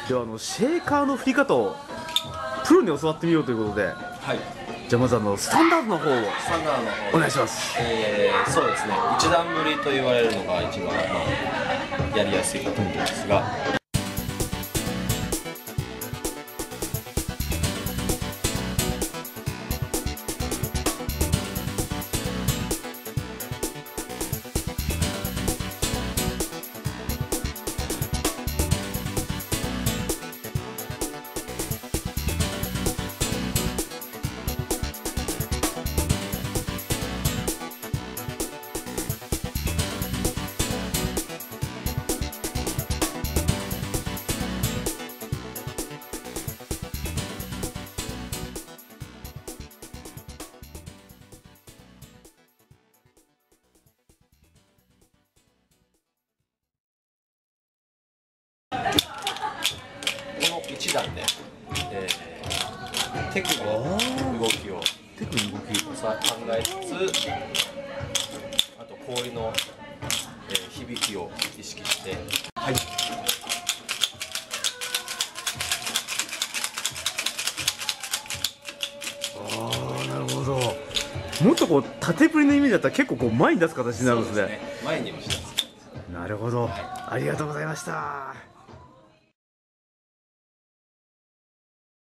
ではシェーカーの振り方をプロに教わってみようということで、 はい。 じゃあまずスタンダードの方をスタンダードの方。 お願いします。 そうですね。一段振りと言われるのが一番やりやすいかと思うんですが。この一段で、手首の動きを考えつつ、あと氷の、響きを意識して、はい。 なるほど。もっと縦振りのイメージだったら結構前に出す形になるんですね。 前に押し出す。 なるほど、ありがとうございました。